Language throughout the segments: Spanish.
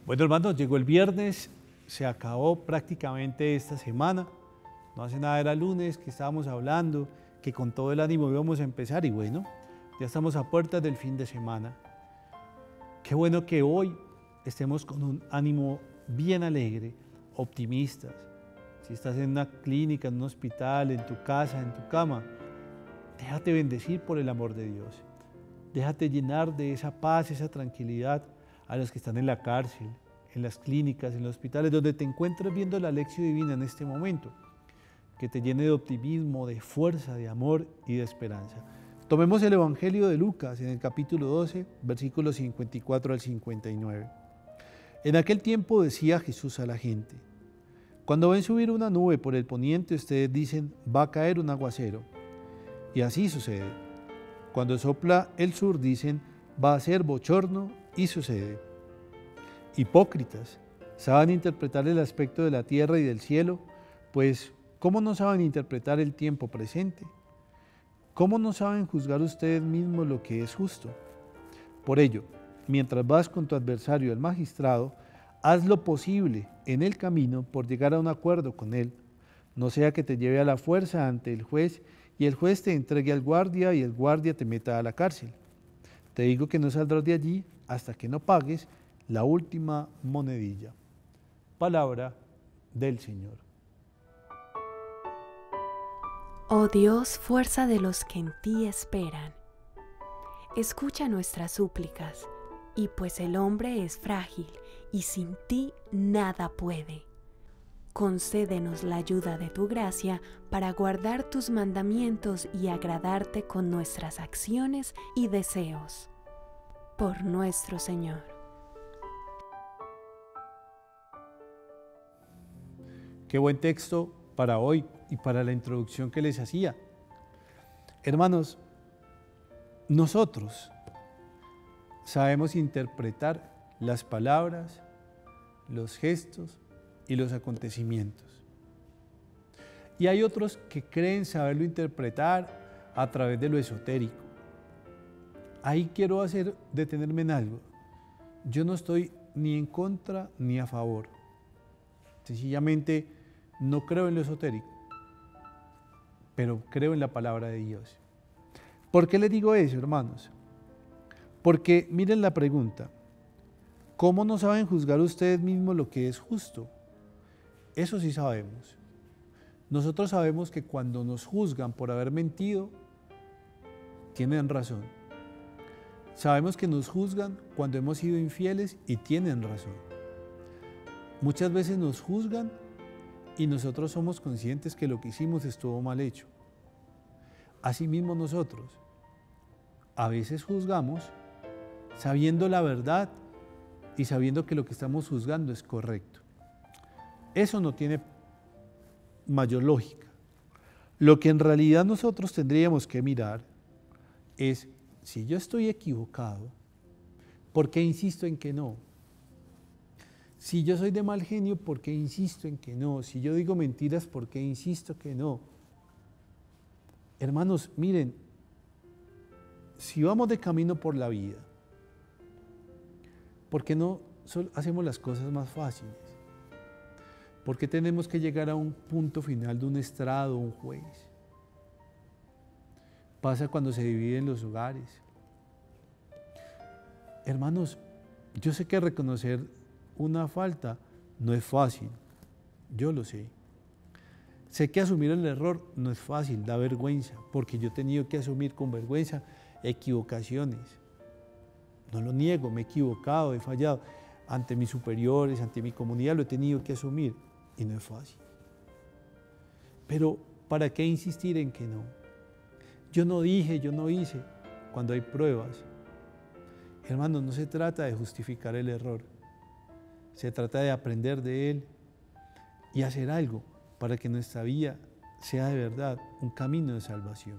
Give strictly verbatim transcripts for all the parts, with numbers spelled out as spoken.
Bueno, hermanos, llegó el viernes, se acabó prácticamente esta semana. No hace nada, era lunes que estábamos hablando, que con todo el ánimo íbamos a empezar y bueno, ya estamos a puertas del fin de semana. Qué bueno que hoy estemos con un ánimo bien alegre, optimistas. Si estás en una clínica, en un hospital, en tu casa, en tu cama, déjate bendecir por el amor de Dios. Déjate llenar de esa paz, esa tranquilidad a los que están en la cárcel, en las clínicas, en los hospitales, donde te encuentras viendo la lección divina en este momento. Que te llene de optimismo, de fuerza, de amor y de esperanza. Tomemos el Evangelio de Lucas en el capítulo doce, versículos cincuenta y cuatro al cincuenta y nueve. En aquel tiempo decía Jesús a la gente: cuando ven subir una nube por el poniente, ustedes dicen, va a caer un aguacero. Y así sucede. Cuando sopla el sur, dicen, va a ser bochorno, y sucede. Hipócritas, ¿saben interpretar el aspecto de la tierra y del cielo? Pues, ¿cómo no saben interpretar el tiempo presente? ¿Cómo no saben juzgar ustedes mismos lo que es justo? Por ello, mientras vas con tu adversario, el magistrado, haz lo posible en el camino por llegar a un acuerdo con él. No sea que te lleve a la fuerza ante el juez y el juez te entregue al guardia y el guardia te meta a la cárcel. Te digo que no saldrás de allí hasta que no pagues la última monedilla. Palabra del Señor. Oh Dios, fuerza de los que en ti esperan, escucha nuestras súplicas, y pues el hombre es frágil y sin ti nada puede. Concédenos la ayuda de tu gracia para guardar tus mandamientos y agradarte con nuestras acciones y deseos. Por nuestro Señor. Qué buen texto para hoy y para la introducción que les hacía. Hermanos, nosotros sabemos interpretar las palabras, los gestos y los acontecimientos. Y hay otros que creen saberlo interpretar a través de lo esotérico. Ahí quiero hacer, detenerme en algo. Yo no estoy ni en contra ni a favor. Sencillamente no creo en lo esotérico, pero creo en la palabra de Dios. ¿Por qué les digo eso, hermanos? Porque miren la pregunta: ¿cómo no saben juzgar ustedes mismos lo que es justo? Eso sí sabemos. Nosotros sabemos que cuando nos juzgan por haber mentido, tienen razón. Sabemos que nos juzgan cuando hemos sido infieles y tienen razón. Muchas veces nos juzgan y nosotros somos conscientes que lo que hicimos estuvo mal hecho. Asimismo nosotros, a veces juzgamos sabiendo la verdad y sabiendo que lo que estamos juzgando es correcto. Eso no tiene mayor lógica. Lo que en realidad nosotros tendríamos que mirar es: si yo estoy equivocado, ¿por qué insisto en que no? Si yo soy de mal genio, ¿por qué insisto en que no? Si yo digo mentiras, ¿por qué insisto que no? Hermanos, miren, si vamos de camino por la vida, ¿por qué no hacemos las cosas más fáciles? ¿Por qué tenemos que llegar a un punto final de un estrado, un juez? Pasa cuando se dividen los hogares. Hermanos, yo sé que reconocer una falta no es fácil, yo lo sé. Sé que asumir el error no es fácil, da vergüenza, porque yo he tenido que asumir con vergüenza equivocaciones. No lo niego, me he equivocado, he fallado ante mis superiores, ante mi comunidad, lo he tenido que asumir y no es fácil. Pero ¿para qué insistir en que no? Yo no dije, yo no hice, cuando hay pruebas. Hermanos, no se trata de justificar el error, se trata de aprender de él y hacer algo para que nuestra vida sea de verdad un camino de salvación.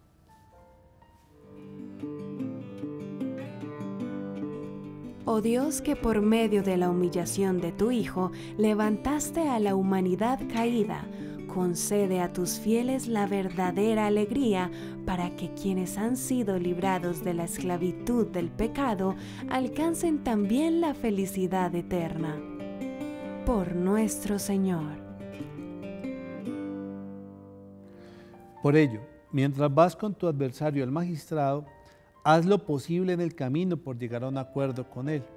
Oh Dios, que por medio de la humillación de tu Hijo levantaste a la humanidad caída, concede a tus fieles la verdadera alegría para que quienes han sido librados de la esclavitud del pecado alcancen también la felicidad eterna. Por nuestro Señor. Por ello, mientras vas con tu adversario al magistrado, haz lo posible en el camino por llegar a un acuerdo con él.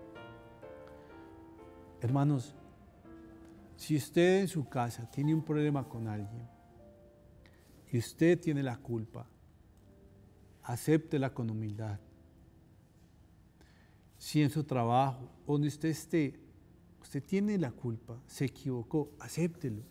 Hermanos, si usted en su casa tiene un problema con alguien y usted tiene la culpa, acéptela con humildad. Si en su trabajo, donde usted esté, usted tiene la culpa, se equivocó, acéptelo.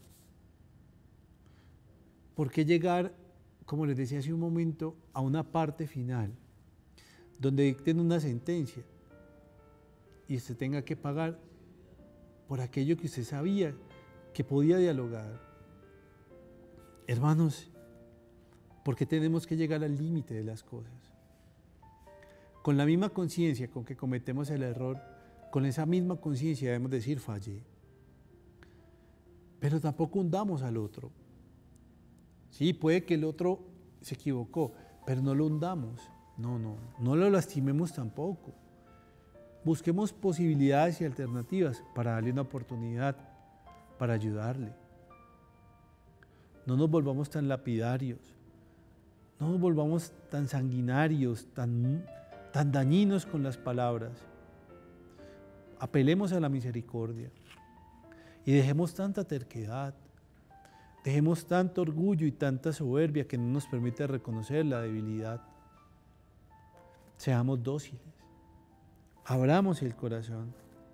¿Por qué llegar, como les decía hace un momento, a una parte final donde dicten una sentencia y usted tenga que pagar por aquello que usted sabía que podía dialogar? Hermanos, ¿por qué tenemos que llegar al límite de las cosas? Con la misma conciencia con que cometemos el error, con esa misma conciencia debemos decir fallé. Pero tampoco hundamos al otro. Sí, puede que el otro se equivocó, pero no lo hundamos. No, no, no lo lastimemos tampoco. Busquemos posibilidades y alternativas para darle una oportunidad, para ayudarle. No nos volvamos tan lapidarios, no nos volvamos tan sanguinarios, tan, tan dañinos con las palabras. Apelemos a la misericordia y dejemos tanta terquedad, dejemos tanto orgullo y tanta soberbia que no nos permite reconocer la debilidad. Seamos dóciles, abramos el corazón.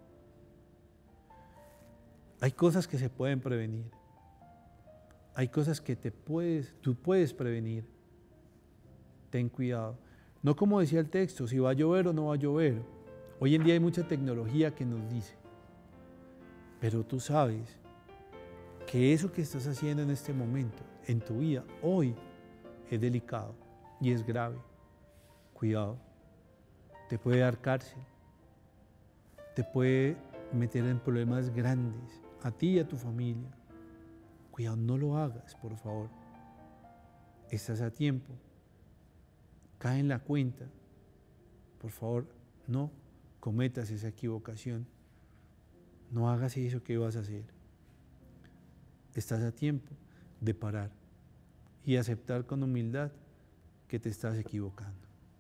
Hay cosas que se pueden prevenir, hay cosas que te puedes, tú puedes prevenir. Ten cuidado. No como decía el texto, si va a llover o no va a llover. Hoy en día hay mucha tecnología que nos dice, pero tú sabes que eso que estás haciendo en este momento, en tu vida, hoy, es delicado y es grave. Cuidado, te puede dar cárcel, te puede meter en problemas grandes, a ti y a tu familia. Cuidado, no lo hagas, por favor. Estás a tiempo. Cae en la cuenta. Por favor, no cometas esa equivocación. No hagas eso que vas a hacer. Estás a tiempo de parar y aceptar con humildad que te estás equivocando.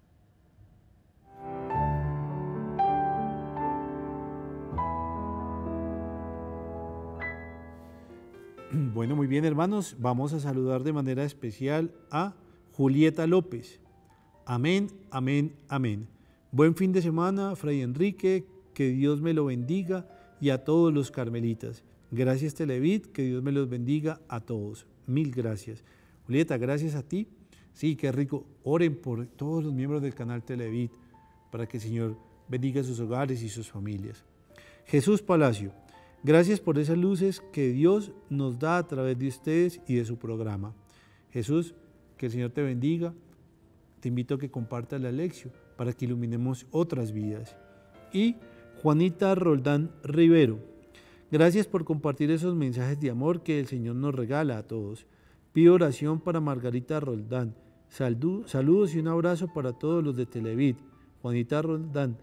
Bueno, muy bien, hermanos, vamos a saludar de manera especial a Julieta López. Amén, amén, amén. Buen fin de semana, Fray Enrique, que Dios me lo bendiga, y a todos los carmelitas. Gracias, Televit, que Dios me los bendiga a todos. Mil gracias. Julieta, gracias a ti. Sí, qué rico. Oren por todos los miembros del canal Televit para que el Señor bendiga sus hogares y sus familias. Jesús Palacio, gracias por esas luces que Dios nos da a través de ustedes y de su programa. Jesús, que el Señor te bendiga. Te invito a que compartas la lección para que iluminemos otras vidas. Y Juanita Roldán Rivero, gracias por compartir esos mensajes de amor que el Señor nos regala a todos. Pido oración para Margarita Roldán. Saludos y un abrazo para todos los de Televit. Juanita Roldán,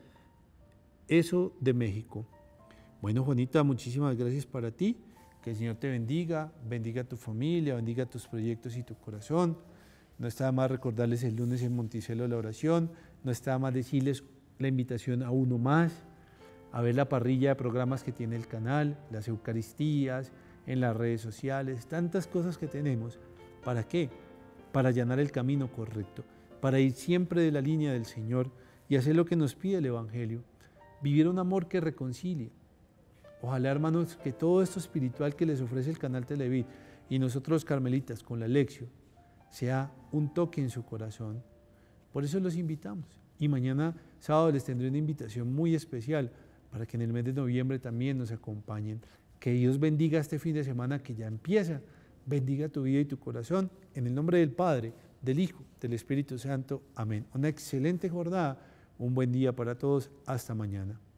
eso de México. Bueno, Juanita, muchísimas gracias para ti. Que el Señor te bendiga, bendiga a tu familia, bendiga tus proyectos y tu corazón. No está más recordarles el lunes en Monticello la oración, no está más decirles la invitación a uno más, a ver la parrilla de programas que tiene el canal, las Eucaristías, en las redes sociales, tantas cosas que tenemos. ¿Para qué? Para allanar el camino correcto, para ir siempre de la línea del Señor y hacer lo que nos pide el Evangelio, vivir un amor que reconcilie. Ojalá, hermanos, que todo esto espiritual que les ofrece el canal Televit y nosotros los carmelitas con la lección sea un toque en su corazón. Por eso los invitamos. Y mañana sábado les tendré una invitación muy especial para que en el mes de noviembre también nos acompañen. Que Dios bendiga este fin de semana que ya empieza. Bendiga tu vida y tu corazón. En el nombre del Padre, del Hijo, del Espíritu Santo. Amén. Una excelente jornada. Un buen día para todos. Hasta mañana.